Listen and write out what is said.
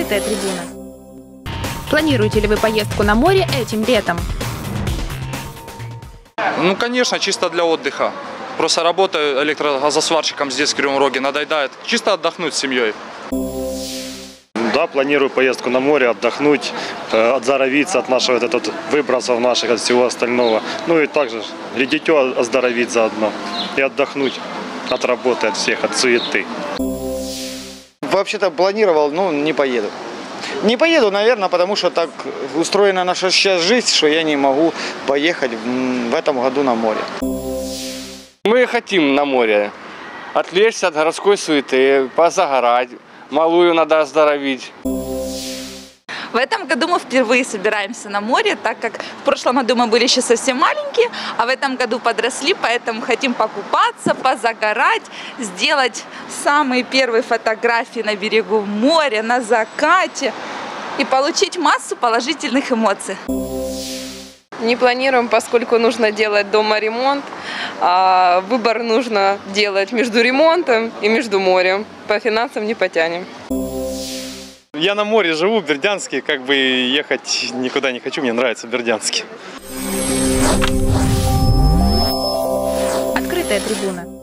Открытая трибуна. Планируете ли вы поездку на море этим летом? Ну, конечно, чисто для отдыха. Просто работаю электрогазосварщиком здесь, в Кривом Роге, надоедает. Чисто отдохнуть с семьей. Да, планирую поездку на море, отдохнуть, отздоровиться от нашего выбросов наших, от всего остального. Ну и также и дитё оздоровить заодно и отдохнуть от работы, от всех, от суеты. Вообще-то планировал, но не поеду. Не поеду, наверное, потому что так устроена наша сейчас жизнь, что я не могу поехать в этом году на море. Мы хотим на море отвлечься от городской суеты, позагорать. Малую надо оздоровить. В этом году мы впервые собираемся на море, так как в прошлом году мы были еще совсем маленькие, а в этом году подросли, поэтому хотим покупаться, позагорать, сделать самые первые фотографии на берегу моря, на закате и получить массу положительных эмоций. Не планируем, поскольку нужно делать дома ремонт, а выбор нужно делать между ремонтом и между морем. По финансам не потянем. Я на море живу, в Бердянске, как бы ехать никуда не хочу, мне нравится Бердянск. Открытая трибуна.